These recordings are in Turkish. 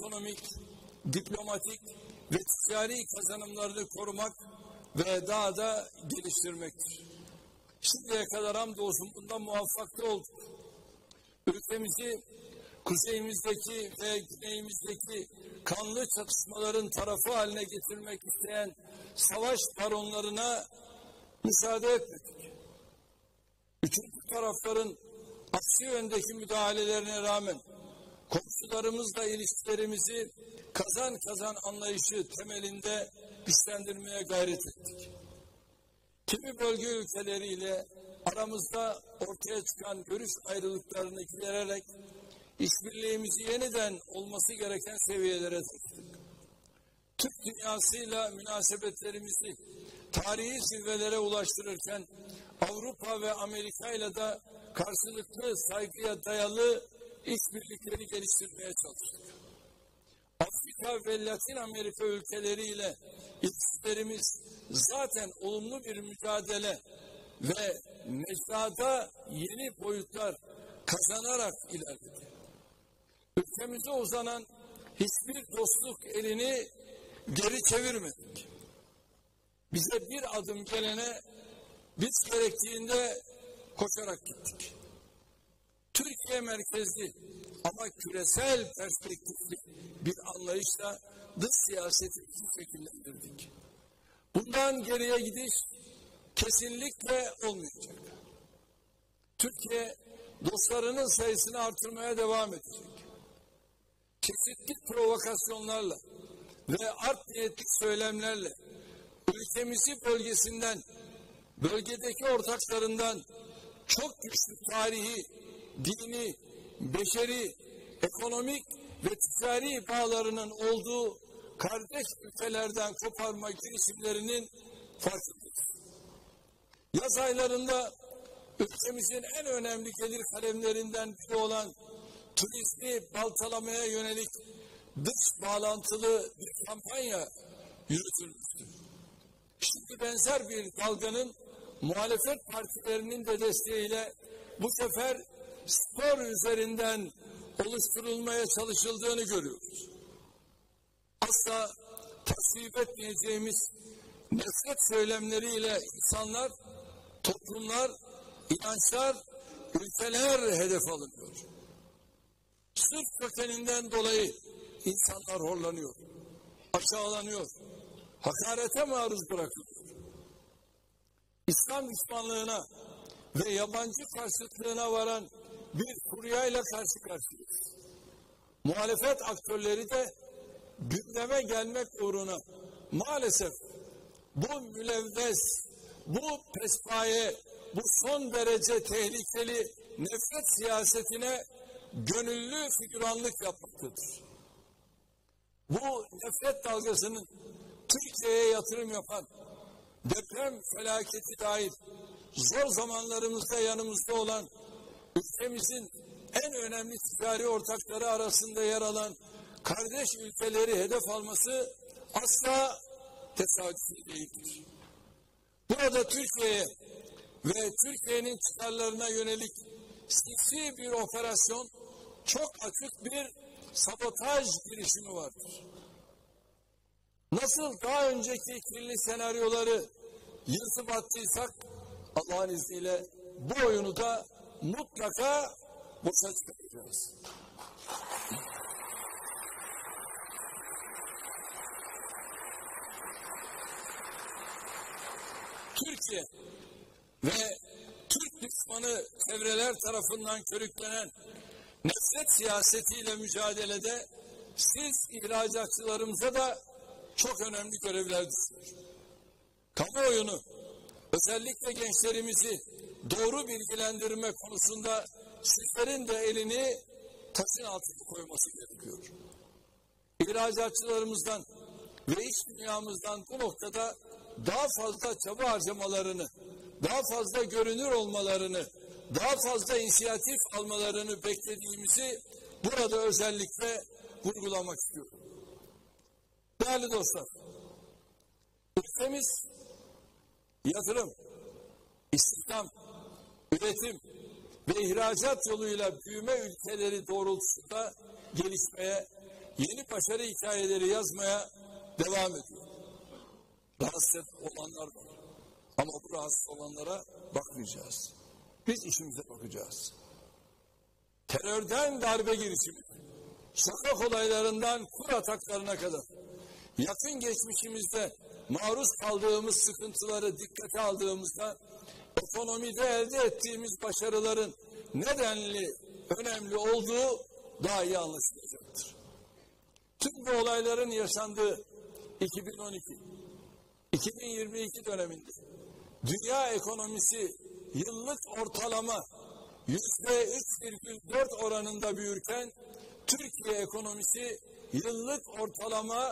ekonomik, diplomatik ve ticari kazanımlarını korumak ve daha da geliştirmektir. Şimdiye kadar hamdolsun bunda muvaffak olduk. Ülkemizi kuzeyimizdeki ve güneyimizdeki kanlı çatışmaların tarafı haline getirmek isteyen savaş baronlarına müsaade etmedik. Üçüncü tarafların aksi yöndeki müdahalelerine rağmen komşularımızla ilişkilerimizi kazan kazan anlayışı temelinde güçlendirmeye gayret ettik. Kimi bölge ülkeleriyle aramızda ortaya çıkan görüş ayrılıklarını gidererek işbirliğimizi yeniden olması gereken seviyelere taşıdık. Türk dünyasıyla münasebetlerimizi tarihi zirvelere ulaştırırken Avrupa ve Amerika ile de karşılıklı saygıya dayalı işbirlikleri geliştirmeye çalıştık. Afrika ve Latin Amerika ülkeleriyle ilişkilerimiz zaten olumlu bir mücadele ve mecrada yeni boyutlar kazanarak ilerledi. Ülkemize uzanan hiçbir dostluk elini geri çevirmedik. Bize bir adım gelene biz gerektiğinde koşarak gittik. Türkiye merkezli ama küresel perspektifli bir anlayışla dış siyasetimizi şekillendirdik. Bundan geriye gidiş kesinlikle olmayacak. Türkiye dostlarının sayısını artırmaya devam edecek. Çeşitli provokasyonlarla ve art niyetli söylemlerle ülkemizi bölgedeki ortaklarından çok güçlü tarihi, dini, beşeri, ekonomik ve ticari bağlarının olduğu kardeş ülkelerden koparma girişimlerinin farkındayız. Yaz aylarında ülkemizin en önemli gelir kalemlerinden biri olan turizmi baltalamaya yönelik dış bağlantılı bir kampanya yürütülmüştü. Şimdi benzer bir dalganın muhalefet partilerinin de desteğiyle bu sefer spor üzerinden oluşturulmaya çalışıldığını görüyoruz. Asla tasvip etmeyeceğimiz nefret söylemleriyle insanlar, toplumlar, inançlar, ülkeler hedef alınıyor. Sırf kökeninden dolayı insanlar horlanıyor, aşağılanıyor, hakarete maruz bırakılıyor. İslam düşmanlığına ve yabancı karşıtlığına varan bir furyayla karşı karşıyayız. Muhalefet aktörleri de gündeme gelmek uğruna maalesef bu mülevves, bu pespaye, bu son derece tehlikeli nefret siyasetine gönüllü figüranlık yapmaktadır. Bu nefret dalgasının Türkiye'ye yatırım yapan, deprem felaketi dahil zor zamanlarımızda yanımızda olan, ülkemizin en önemli ticari ortakları arasında yer alan kardeş ülkeleri hedef alması asla tesadüfi değildir. Burada Türkiye'ye ve Türkiye'nin çıkarlarına yönelik sinsi bir operasyon, çok açık bir sabotaj girişimi vardır. Nasıl daha önceki kirli senaryoları yırtıp attıysak, Allah'ın izniyle bu oyunu da mutlaka boşa çıkaracağız. Türkiye ve Türk düşmanı çevreler tarafından körüklenen nefret siyasetiyle mücadelede siz ihracatçılarımıza da çok önemli görevler düşüyor. Kamuoyunu, özellikle gençlerimizi doğru bilgilendirme konusunda sizlerin de elini taşın altına koyması gerekiyor. İhracatçılarımızdan ve iç dünyamızdan bu noktada daha fazla çaba harcamalarını, daha fazla görünür olmalarını, daha fazla inisiyatif almalarını beklediğimizi burada özellikle vurgulamak istiyorum. Değerli dostlar, ülkemiz yatırım, istihdam, üretim ve ihracat yoluyla büyüme ülkeleri doğrultusunda gelişmeye, yeni başarı hikayeleri yazmaya devam ediyor. Rahatsız olanlar var. Ama bu rahatsız olanlara bakmayacağız. Biz işimize bakacağız. Terörden darbe girişimi, sokak olaylarından kur ataklarına kadar yakın geçmişimizde maruz kaldığımız sıkıntıları dikkate aldığımızda ekonomide elde ettiğimiz başarıların nedenli, önemli olduğu daha iyi anlaşılacaktır. Tüm bu olayların yaşandığı 2012-2022 döneminde dünya ekonomisi yıllık ortalama %3,4 oranında büyürken Türkiye ekonomisi yıllık ortalama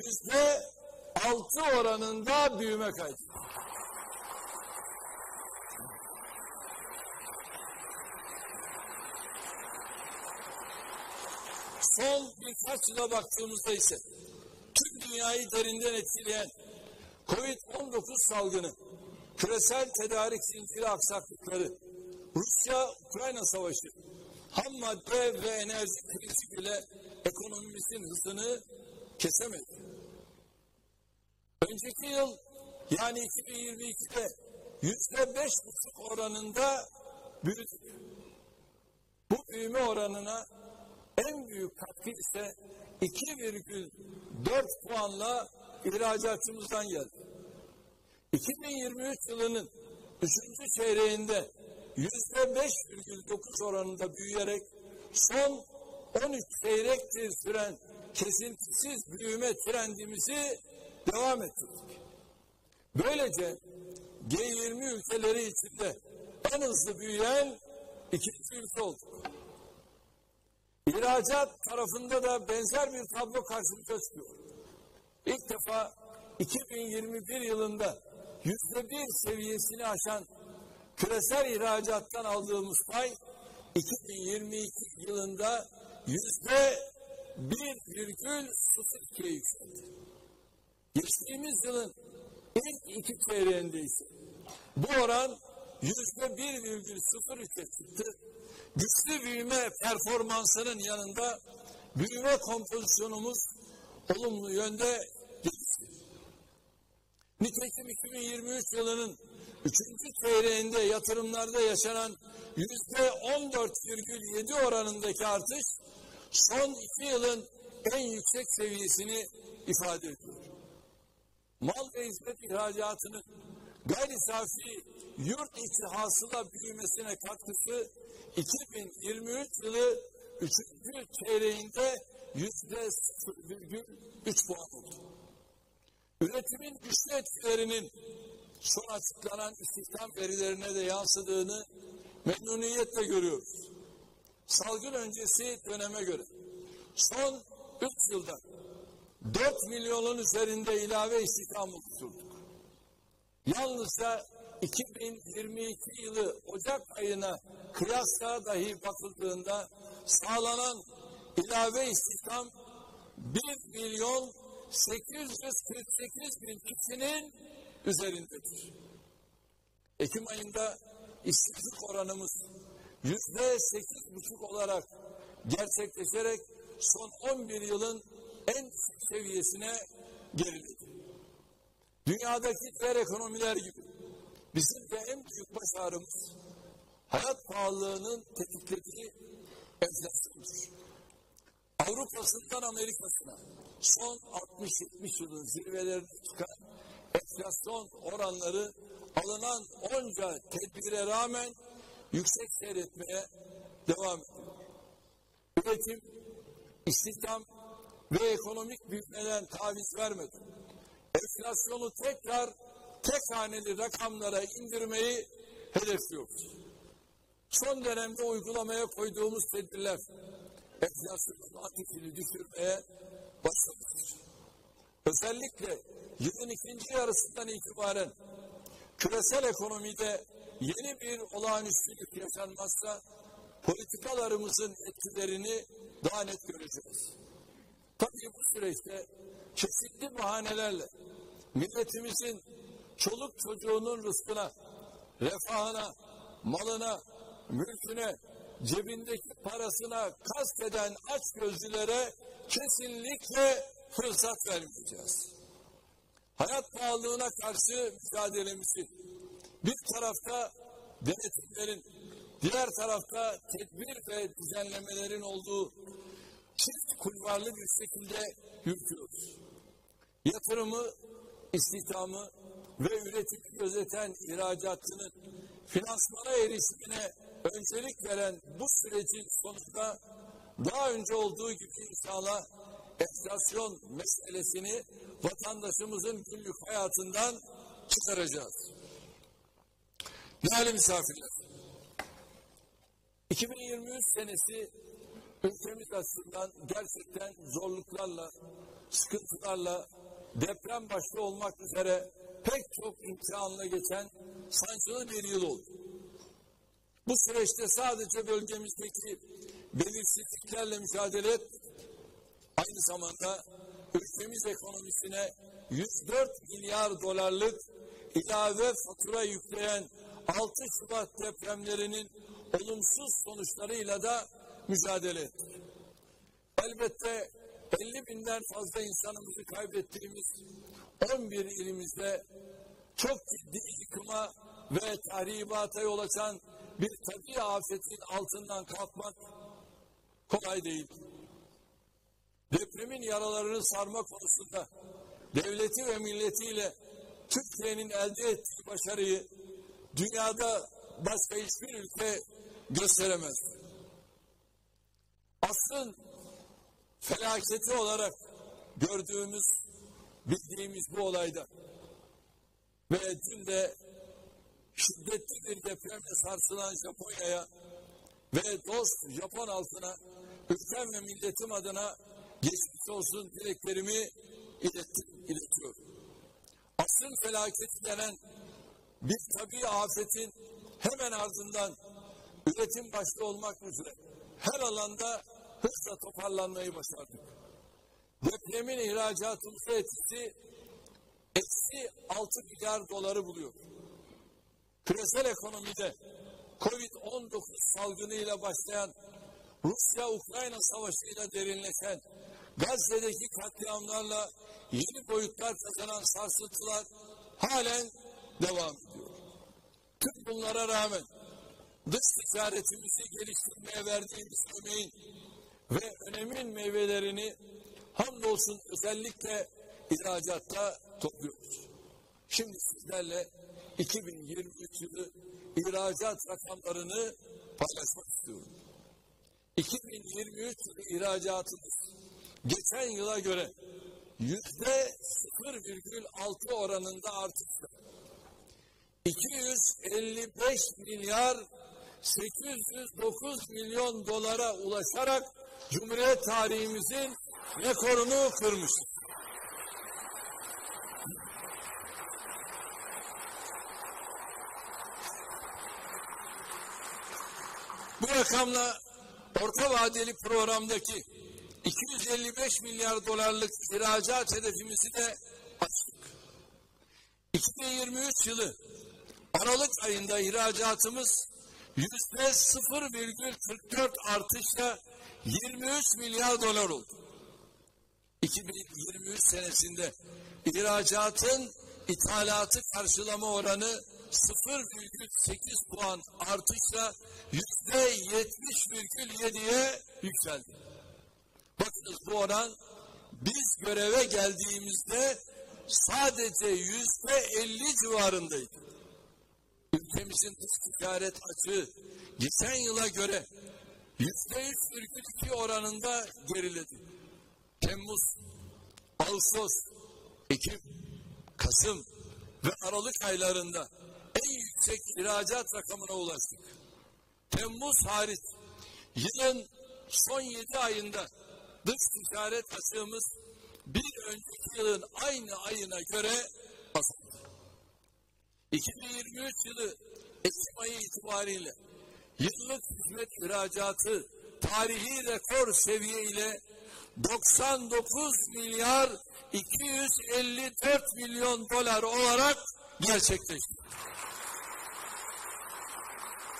%6 oranında büyüme kaydetti. Son birkaç yıla baktığımızda ise tüm dünyayı derinden etkileyen Covid-19 salgını, küresel tedarik zinciri aksaklıkları, Rusya-Ukrayna savaşı, ham madde ve enerji krizi bile ekonomimizin hızını kesemedi. Önceki yıl yani 2022'de %5,5 oranında büyüdük. Bu büyüme oranına en büyük katkı ise 2,4 puanla ihracatımızdan geldi. 2023 yılının 3. çeyreğinde %5,9 oranında büyüyerek son 13 çeyrektir süren kesintisiz büyüme trendimizi devam ettirdik. Böylece G20 ülkeleri içinde en hızlı büyüyen ikinci ülke olduk. İhracat tarafında da benzer bir tablo karşımıza çıkıyor. İlk defa 2021 yılında %1 seviyesini aşan küresel ihracattan aldığımız pay 2022 yılında %1,02'ye yükseldi. Geçtiğimiz yılın ilk iki çeyreğinde ise bu oran %1,03'e çıktı. Güçlü büyüme performansının yanında büyüme kompozisyonumuz olumlu yönde gelişti. Nitekim 2023 yılının 3. çeyreğinde yatırımlarda yaşanan %14,7 oranındaki artış son 2 yılın en yüksek seviyesini ifade ediyor. Mal ve hizmet ihracatının gayri safi yurt içi hasıla büyümesine katkısı 2023 yılı 3. çeyreğinde %0,3 puan oldu. Üretimin güçlü etkilerinin son açıklanan istihdam verilerine de yansıdığını memnuniyetle görüyoruz. Salgın öncesi döneme göre son 3 yılda 4 milyonun üzerinde ilave istihdam oluşturduk. Yalnızca 2022 yılı Ocak ayına kıyasla dahi bakıldığında sağlanan ilave istihdam 1.848.000 kişinin üzerindedir. Ekim ayında işsizlik oranımız %8,5 olarak gerçekleşerek son 11 yılın en düşük seviyesine geriledi. Dünyadaki diğer ekonomiler gibi bizim de en büyük başarımız hayat pahalılığının tetiklediği enflasyondur. Avrupa'sından Amerika'sına son 60-70 yılın zirvelerine çıkan enflasyon oranları alınan onca tedbire rağmen yüksek seyretmeye devam ediyor. Üretim, istihdam ve ekonomik büyümeden taviz vermedi. Enflasyonu tekrar tek haneli rakamlara indirmeyi hedefliyoruz. Son dönemde uygulamaya koyduğumuz tedbirler enflasyonun ateşini düşürmeye başlamıştır. Özellikle yılın ikinci yarısından itibaren küresel ekonomide yeni bir olağanüstülük yaşanmazsa politikalarımızın etkilerini daha net göreceğiz. Tabii bu süreçte çeşitli bahanelerle milletimizin çoluk çocuğunun rızkına, refahına, malına, mülküne, cebindeki parasına kasteden açgözlülere kesinlikle fırsat vermeyeceğiz. Hayat pahalılığına karşı mücadelemizi bir tarafta denetimlerin, diğer tarafta tedbir ve düzenlemelerin olduğu çift kulvarlı bir şekilde yürütüyoruz. Yatırımı, istihdamı ve üretimi gözeten ihracatçının finansmana erişimine öncelik veren bu sürecin sonunda daha önce olduğu gibi inşallah enflasyon meselesini vatandaşımızın günlük hayatından çıkaracağız. Değerli misafirler, 2023 senesi ülkemiz açısından gerçekten zorluklarla, sıkıntılarla, deprem başta olmak üzere pek çok imtihanla geçen sancılı bir yıl oldu. Bu süreçte sadece bölgemizdeki belirsizliklerle mücadele ettik. Aynı zamanda ülkemiz ekonomisine 104 milyar dolarlık ilave fatura yükleyen 6 Şubat depremlerinin olumsuz sonuçlarıyla da mücadele ettik. Elbette 50 binden fazla insanımızı kaybettiğimiz 11 ilimizde çok ciddi yıkıma ve tahribata yol açan bir tabii afetin altından kalkmak kolay değil. Depremin yaralarını sarma konusunda devleti ve milletiyle Türkiye'nin elde ettiği başarıyı dünyada başka hiçbir ülke gösteremez. Asrın felaketi olarak gördüğümüz, bildiğimiz bu olayda ve dün de şiddetli bir depremle sarsılan Japonya'ya ve dost Japon halkına ülkem ve milletim adına geçmiş olsun dileklerimi iletiyorum. Asrın felaketi denen bir tabii afetin hemen ardından üretim başta olmak üzere her alanda hızla toparlanmayı başardık. Depremin ihracatımıza etkisi eksi 6 milyar doları buluyor. Küresel ekonomide Covid-19 salgınıyla başlayan Rusya-Ukrayna savaşıyla derinleşen Gazze'deki katliamlarla yeni boyutlar kazanan sarsıntılar halen devam ediyor. Tüm bunlara rağmen dış ticaretimizi geliştirmeye verdiğimiz emeğin ve önemin meyvelerini hamdolsun özellikle ihracatta topluyoruz. Şimdi sizlerle 2023 yılı ihracat rakamlarını paylaşmak istiyorum. 2023 yılı ihracatımız geçen yıla göre %0,6 oranında artışla 255 milyar 809 milyon dolara ulaşarak Cumhuriyet tarihimizin rekorunu kırmıştır. Bu rakamla orta vadeli programdaki 255 milyar dolarlık ihracat hedefimizi de açtık. 2023 yılı Aralık ayında ihracatımız %0,44 artışla 23 milyar dolar oldu. 2023 senesinde ihracatın ithalatı karşılama oranı 0,8 puan artışla %70,7'ye yükseldi. Bakınız bu oran biz göreve geldiğimizde sadece %50 civarındaydı. Ülkemizin dış ticaret açığı geçen yıla göre %3,2 oranında geriledi. Temmuz, Ağustos, Ekim, Kasım ve Aralık aylarında en yüksek ihracat rakamına ulaştık. Temmuz hariç yılın son 7 ayında dış ticaret açığımız bir önceki yılın aynı ayına göre azaldı. 2023 yılı Ekim ayı itibariyle yıllık hizmet ihracatı tarihi rekor seviye ile 99 milyar 254 milyon dolar olarak gerçekleşti.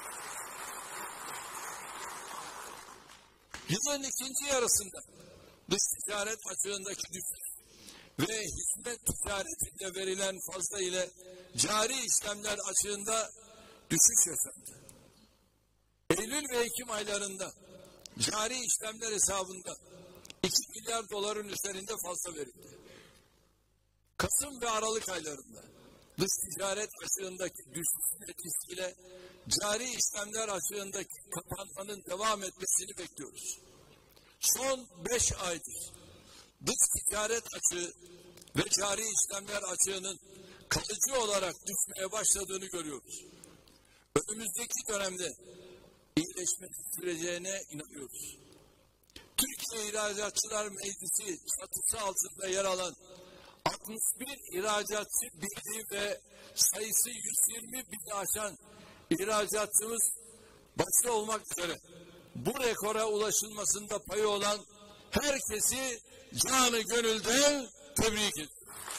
Yılın ikinci yarısında dış ticaret açığındaki düşüş ve hizmet ticaretinde verilen fazla ile cari işlemler açığında düşüş yaşandı. Eylül ve Ekim aylarında cari işlemler hesabında 2 milyar doların üzerinde fazla verildi. Kasım ve Aralık aylarında dış ticaret açığındaki düşüş etkisiyle cari işlemler açığındaki kapanmanın devam etmesini bekliyoruz. Son 5 aydır dış ticaret açığı ve cari işlemler açığının kalıcı olarak düşmeye başladığını görüyoruz. Önümüzdeki dönemde iyileşme süreceğine inanıyoruz. Türkiye İhracatçılar Meclisi çatısı altında yer alan 61 ihracatçı birliği ve sayısı 120 bini aşan ihracatçımız başta olmak üzere bu rekora ulaşılmasında payı olan herkesi canı gönülden tebrik ediyorum.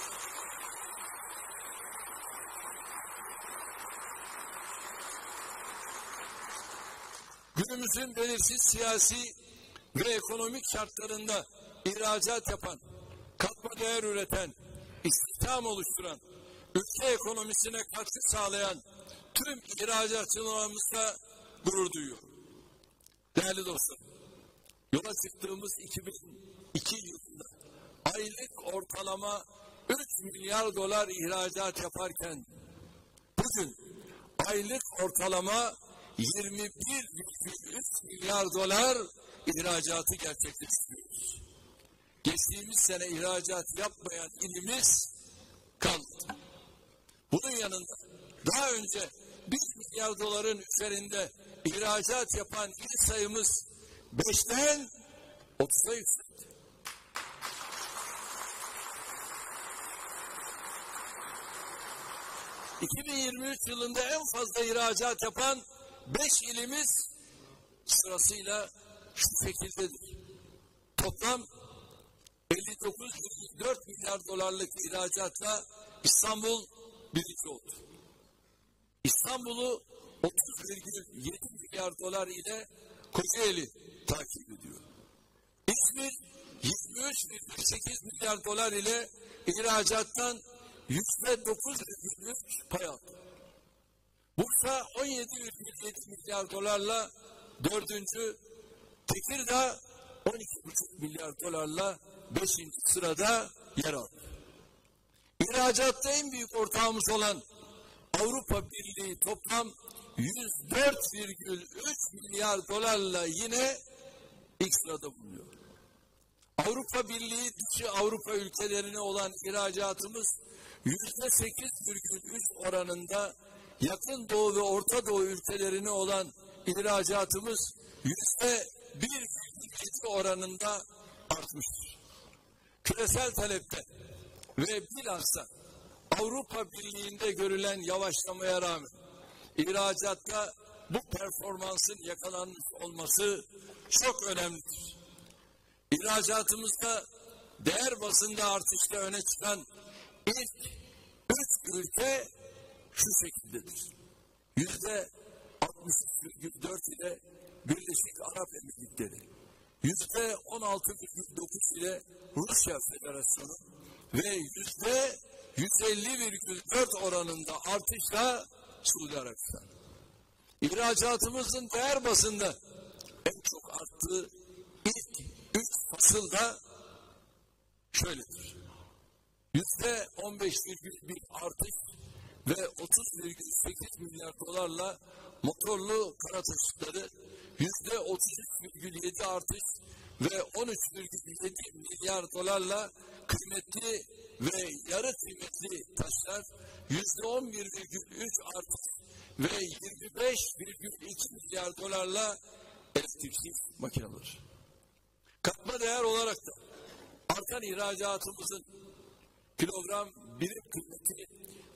Günümüzün belirsiz siyasi ve ekonomik şartlarında ihracat yapan, katma değer üreten, istihdam oluşturan, ülke ekonomisine katkı sağlayan tüm ihracatçılarımızla gurur duyuyorum. Değerli dostlar, yola çıktığımız 2002 yılında aylık ortalama 3 milyar dolar ihracat yaparken bugün aylık ortalama 21,3 milyar dolar ihracatı gerçekleştiriyoruz. Geçtiğimiz sene ihracat yapmayan ilimiz kalmadı. Bunun yanında daha önce 1 milyar doların üzerinde ihracat yapan il sayımız 5'ten 30'a yükseldi. ...2023 yılında en fazla ihracat yapan 5 ilimiz sırasıyla şu şekildedir. Toplam 59,4 milyar dolarlık ihracatla İstanbul birinci oldu. İstanbul'u 30,7 milyar dolar ile Kocaeli takip ediyor. İzmir 23,8 milyar dolar ile ihracattan %9,3 pay aldı. Bursa 17,7 milyar dolarla dördüncü, Tekirdağ 12,5 milyar dolarla 5. sırada yer aldı. İhracatta en büyük ortağımız olan Avrupa Birliği toplam 104,3 milyar dolarla yine ilk sırada bulunuyor. Avrupa Birliği dışı Avrupa ülkelerine olan ihracatımız %8,3 oranında, Yakın Doğu ve Orta Doğu ülkelerine olan ihracatımız %1,7 oranında artmıştır. Küresel talepte ve bilhassa Avrupa Birliği'nde görülen yavaşlamaya rağmen ihracatta bu performansın yakalanmış olması çok önemlidir. İhracatımızda değer bazında artışta öne çıkan ilk 3 ülke şu şekildedir. %63,4 ile Birleşik Arap Emirlikleri, %16,9 ile Rusya Federasyonu ve %150,4 oranında artışla Suudi Arabistan. İhracatımızın değer bazında en çok arttığı ilk 3 fasılda şöyledir. %15,1 artış ve 30,8 milyar dolarla motorlu kara taşıtları, %33,7 artış ve 13,7 milyar dolarla kıymetli ve yarı kıymetli taşlar, %11,3 artış ve 25,2 milyar dolarla elektrikli makineler. Katma değer olarak da artan ihracatımızın kilogram birim kıymeti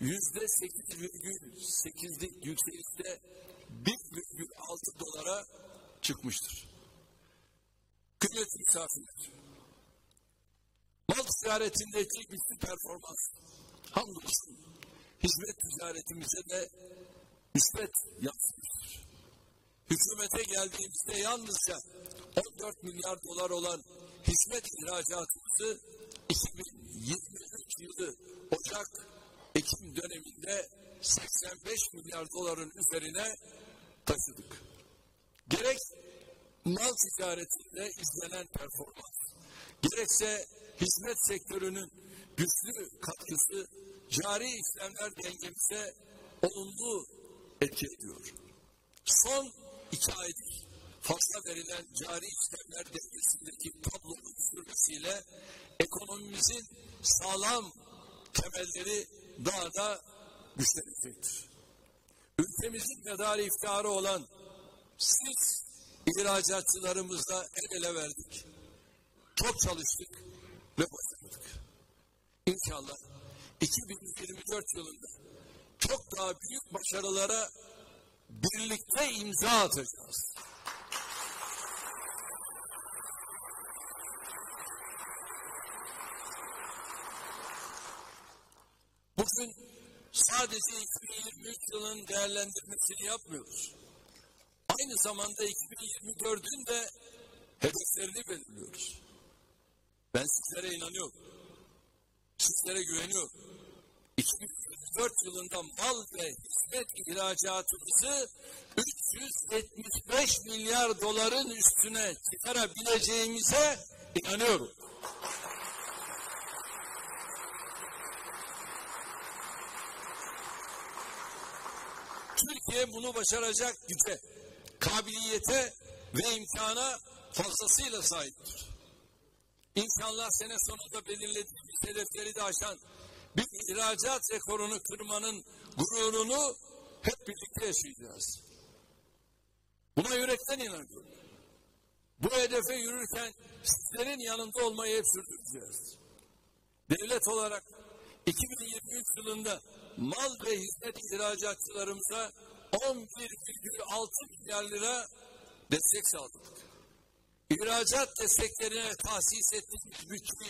%8,8'lik yükselişte 1,6 dolara çıkmıştır. Kıymetli misafirler, mal ticaretindeki güçlü performans hamdolsun hizmet ticaretimize de nispet yansımıştır. Hükümete geldiğimizde yalnızca 14 milyar dolar olan hizmet ihracatımızı 2023 yılı Ocak-Ekim döneminde 85 milyar doların üzerine taşıdık. Gerek mal ticaretinde izlenen performans, gerekse hizmet sektörünün güçlü katkısı cari işlemler dengemize olumlu etki ediyor. Son 2 aydır fazla verilen cari işlemler dengesindeki tablonun sürmesiyle ekonomimizin sağlam temelleri daha da güçlenecektir. Ülkemizin medarı iftiharı olan siz ihracatçılarımızla el ele verdik. Çok çalıştık ve başardık. İnşallah 2024 yılında çok daha büyük başarılara birlikte imza atacağız. Bugün sadece 2023 yılının değerlendirmesini yapmıyoruz. Aynı zamanda 2024'ün de hedeflerini belirliyoruz. Ben sizlere inanıyorum. Sizlere güveniyorum. 2024 yılında mal ve hizmet ihracatımızı 375 milyar doların üstüne çıkarabileceğimize inanıyorum. Türkiye bunu başaracak güce, kabiliyete ve imkana fazlasıyla sahiptir. İnşallah sene sonunda belirlediğimiz hedefleri de aşan bir ihracat rekorunu kırmanın gururunu hep birlikte yaşayacağız. Buna yürekten inanıyorum. Bu hedefe yürürken sizlerin yanında olmayı hep sürdüreceğiz. Devlet olarak 2023 yılında mal ve hizmet ihracatçılarımıza 11,6 milyar lira destek sağladık. İhracat desteklerine tahsis ettiğimiz bütçeyi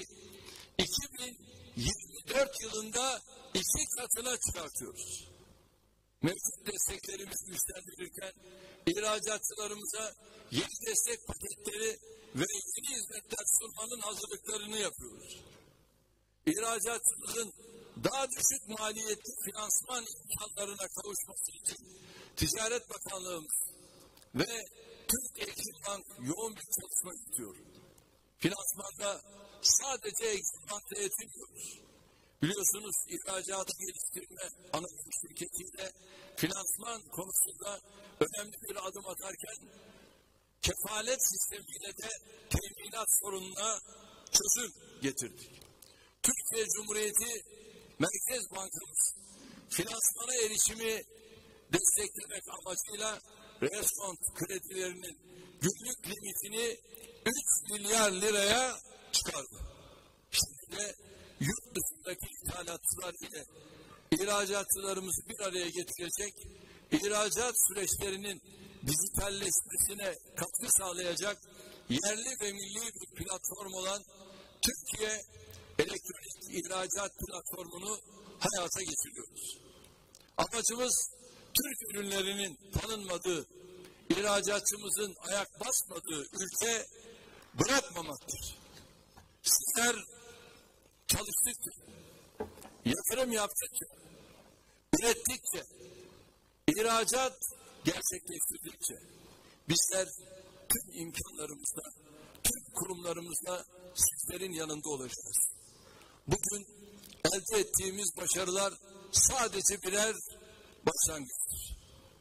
2024 yılında 2 katına çıkartıyoruz. Mevcut desteklerimizi güçlendirirken ihracatçılarımıza yeni destek paketleri ve yeni hizmetler sunmanın hazırlıklarını yapıyoruz. İhracatçımızın daha düşük maliyetli finansman imkanlarına kavuşması için Ticaret Bakanlığımız ve Türk Exim Bank yoğun bir çalışma gidiyor. Finansmanda sadece Exim Bank'ta yetinmiyoruz. Biliyorsunuz ihracatı geliştirme anonim şirketiyle finansman konusunda önemli bir adım atarken kefalet sistemiyle de teminat sorununa çözüm getirdik. Türkiye Cumhuriyeti Merkez Bankamız finansmana erişimi desteklemek amacıyla reskont kredilerinin günlük limitini 3 milyar liraya çıkardı. Şimdi de yurt dışındaki ithalatçılar ile ihracatçılarımızı bir araya getirecek, ihracat süreçlerinin dijitalleşmesine katkı sağlayacak yerli ve milli bir platform olan Türkiye Elektronik İhracat Platformu'nu hayata geçiriyoruz. Amacımız Türk ürünlerinin tanınmadığı, ihracatçımızın ayak basmadığı ülke bırakmamaktır. Sizler çalıştıkça, yatırım yaptıkça, ürettikçe, ihracat gerçekleştirdikçe bizler tüm imkanlarımızla, tüm kurumlarımızla sizlerin yanında olacağız. Bugün elde ettiğimiz başarılar sadece birer başlangıçtır.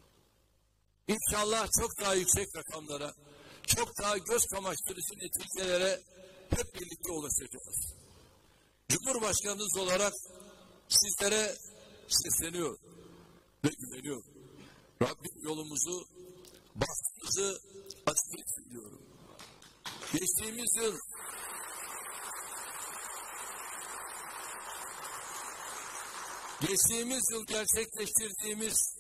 İnşallah çok daha yüksek rakamlara, çok daha göz kamaştırıcı neticelere hep birlikte ulaşacağız. Cumhurbaşkanınız olarak sizlere sesleniyor ve güveniyor. Rabbim yolumuzu, bahtımızı açık etsin diyorum. Geçtiğimiz yıl gerçekleştirdiğimiz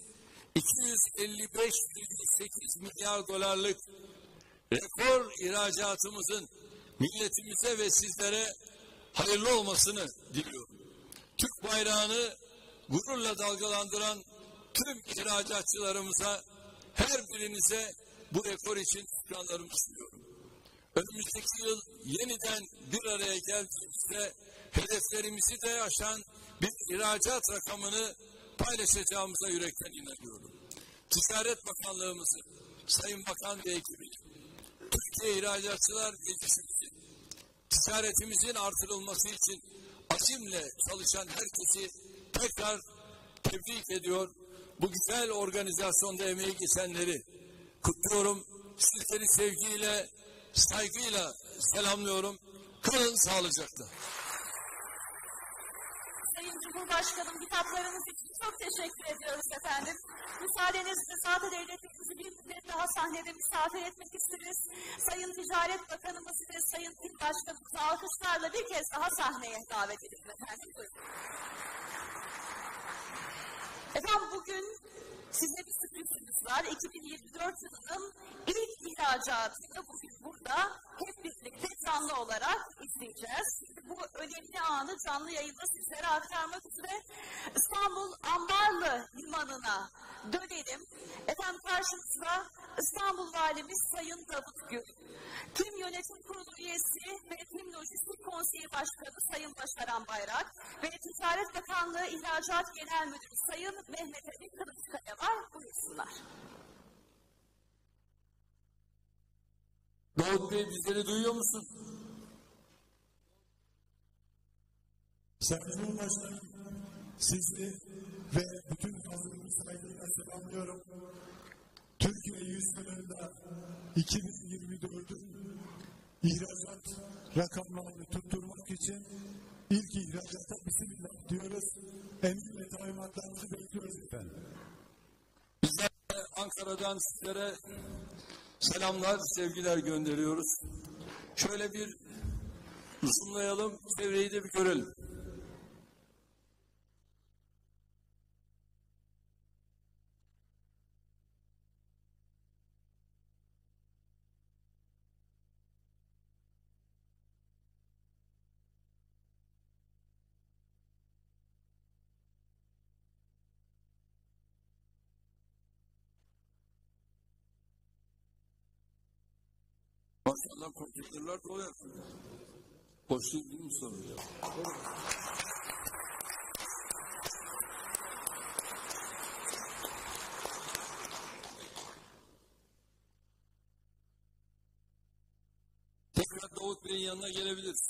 255,8 milyar dolarlık rekor ihracatımızın milletimize ve sizlere hayırlı olmasını diliyorum. Türk bayrağını gururla dalgalandıran tüm ihracatçılarımıza, her birinize bu rekor için şükranlarımı sunuyorum. önümüzdeki yıl yeniden bir araya geldiğimizde hedeflerimizi de aşan bir ihracat rakamını paylaşacağımıza yürekten inanıyorum. Ticaret Bakanlığımızı, Sayın Bakan ve ekibini, Türkiye İhracatçılar Meclisi'nin ticaretimizin artırılması için azimle çalışan herkesi tekrar tebrik ediyor. Bu güzel organizasyonda emeği geçenleri kutluyorum. Sizleri sevgiyle, saygıyla selamlıyorum. Kalın sağlıcakla. Sayın Cumhurbaşkanım, hitaplarınız için çok teşekkür ediyoruz efendim. Müsaadenizle sade devletimizi bir müddet daha sahnede misafir etmek isteriz. Sayın Ticaret Bakanımızı ve Sayın Tim Başkanımızı alkışlarla bir kez daha sahneye davet edelim efendim. Buyurun. Efendim bugün size bir sürprizimiz var. 2024 yılının ilk ihracatını bugün burada hep birlikte canlı olarak izleyeceğiz. Bu önemli anı canlı yayında sizlere aktarmak üzere İstanbul Ambarlı Limanı'na dönelim. Efendim karşımızda İstanbul Valimiz Sayın Davut Gül, Tim Yönetim Kurulu üyesi ve Tim Lojistik Konseyi Başkanı Sayın Başaran Bayrak ve Ticaret Bakanlığı İhracat Genel Müdürü Sayın Mehmet Ali Kılıçkaya var. Buyursunlar. Davut Bey, bizleri duyuyor musun? Sayın Cumhurbaşkanım, sizi ve bütün hazırlığı saygıyla selamlıyorum. Türkiye yüzyılında 2024'ün ihracat rakamlarını tutturmak için ilk ihracata bismillah diyoruz. Emir ve talimatlarınızı bekliyoruz efendim. Bizler Ankara'dan sizlere selamlar, sevgiler gönderiyoruz. Şöyle bir zoomlayalım, çevreyi de bir görelim. Maşallah kompüterler dolu. Boş değil mi soru ya? Tekrar Davut Bey'in yanına gelebiliriz.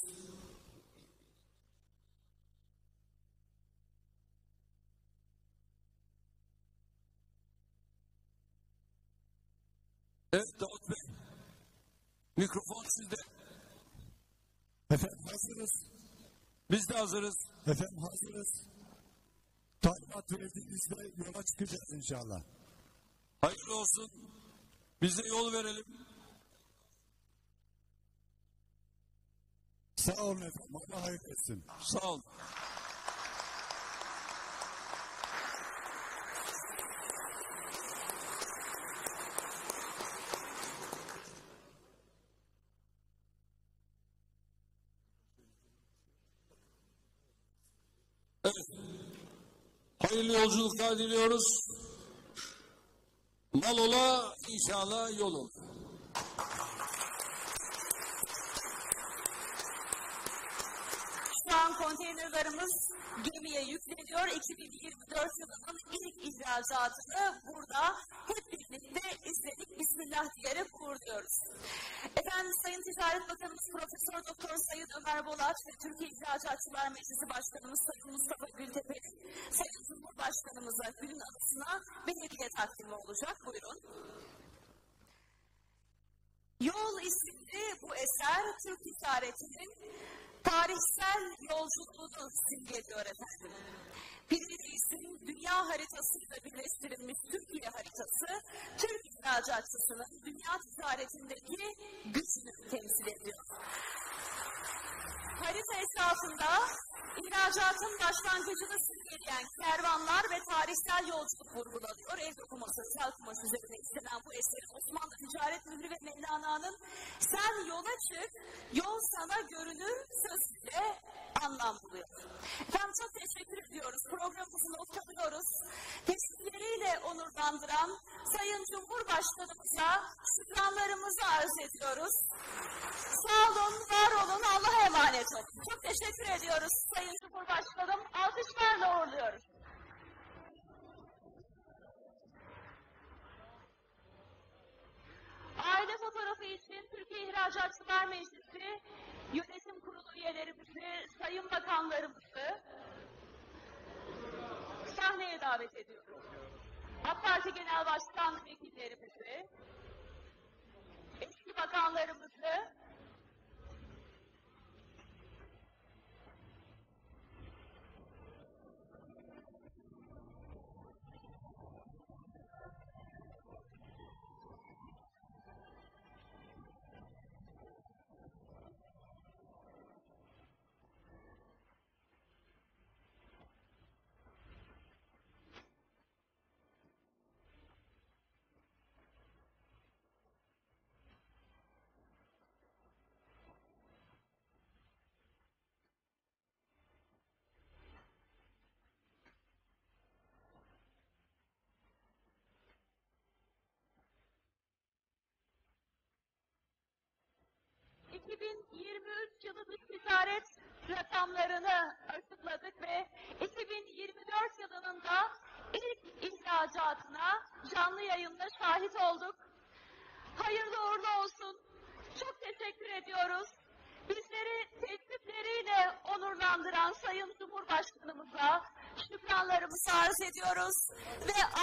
Evet Davut Bey. Mikrofon sizde. Efendim hazırız. Biz de hazırız. Efendim hazırız. Talimat verdiğinizde yola çıkacağız inşallah. Hayırlı olsun. Biz de yol verelim. Sağ olun efendim. Allah hayır etsin. Sağ olun. Evet. Hayırlı yolculuklar diliyoruz. Mal ola, inşallah yol ola. Şu an konteynerlarımız gemiye yükleniyor. 2024 yılının ilk ihracatını burada hep birlikte izledik. Bismillah diyerek uğurluyoruz. Efendim Sayın Ticaret Bakanımız Profesör Doktor Sayın Ömer Bolat ve Türkiye İhracatçılar Meclisi Başkanımız Sayın Mustafa Gültepe'nin Sayın Cumhurbaşkanımıza günün anısına bir hediye takdimi olacak. Buyurun. Yol isimli bu eser Türk ticaretinin tarihsel yolculuğunu simgeliyor efendim. Pirli Reis'in dünya haritasıyla birleştirilmiş Türkiye haritası, Türk ihracatçısının dünya ticaretindeki gücünü temsil ediyor. Harita etrafında ihracatın başlangıcını simgeleyen kervanlar ve tarihsel yolculuk vurgulanıyor. El dokuması, sel kumaş üzerine işlenen bu eserin Osmanlı Ticaret Mührü ve Mevlana'nın "Sen yola çık, yol sana görünür" sözüyle anlam buluyor. Efendim çok teşekkür ediyoruz. Programımızı noktalıyoruz. Teşekkürleriyle onurlandıran Sayın Cumhurbaşkanımıza şükranlarımızı arz ediyoruz. teşekkür ediyoruz Sayın Cumhurbaşkanım. Alkışlarla uğurluyoruz. Aile fotoğrafı için Türkiye İhracatçılar Meclisi Yönetim Kurulu üyelerimizi, sayın bakanlarımızı sahneye davet ediyoruz. AK Parti Genel Başkan vekillerimizi, eski bakanlarımızı, yılı dış ticaret rakamlarını açıkladık ve 2024 yılının da ilk ihracatına canlı yayında şahit olduk. Hayırlı uğurlu olsun. Çok teşekkür ediyoruz. Bizleri teklifleriyle onurlandıran Sayın Cumhurbaşkanımıza şükranlarımızı arz ediyoruz ve